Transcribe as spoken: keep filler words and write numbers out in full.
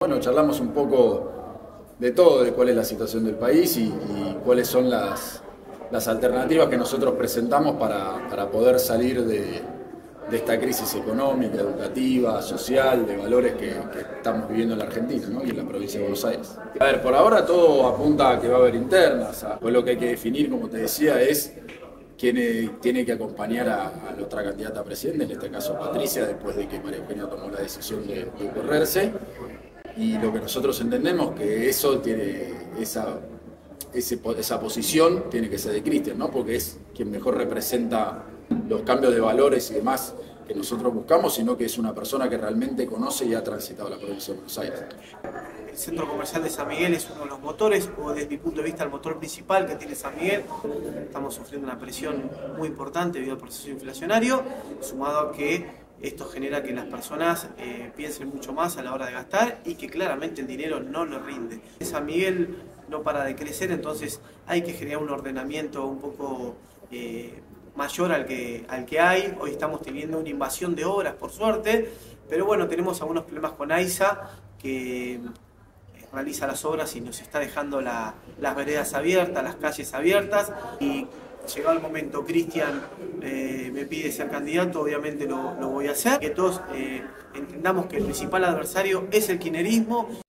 Bueno, charlamos un poco de todo, de cuál es la situación del país y, y cuáles son las, las alternativas que nosotros presentamos para, para poder salir de, de esta crisis económica, educativa, social, de valores que, que estamos viviendo en la Argentina, ¿no? Y en la provincia de Buenos Aires. A ver, por ahora todo apunta a que va a haber internas, pues lo que hay que definir, como te decía, es quién tiene que acompañar a, a la otra candidata a presidente, en este caso Patricia, después de que María Eugenia tomó la decisión de, de correrse. Y lo que nosotros entendemos que eso tiene, esa, ese, esa posición tiene que ser de Cristian, ¿no? Porque es quien mejor representa los cambios de valores y demás que nosotros buscamos, sino que es una persona que realmente conoce y ha transitado la provincia de Buenos Aires. El centro comercial de San Miguel es uno de los motores, o desde mi punto de vista el motor principal que tiene San Miguel. Estamos sufriendo una presión muy importante debido al proceso inflacionario, sumado a que esto genera que las personas eh, piensen mucho más a la hora de gastar y que claramente el dinero no les rinde. San Miguel no para de crecer, entonces hay que generar un ordenamiento un poco eh, mayor al que, al que hay. Hoy estamos teniendo una invasión de obras, por suerte, pero bueno, tenemos algunos problemas con AISA, que realiza las obras y nos está dejando la, las veredas abiertas, las calles abiertas. Y llegado el momento, Cristian eh, me pide ser candidato, obviamente lo, lo voy a hacer. Que todos eh, entendamos que el principal adversario es el kirchnerismo.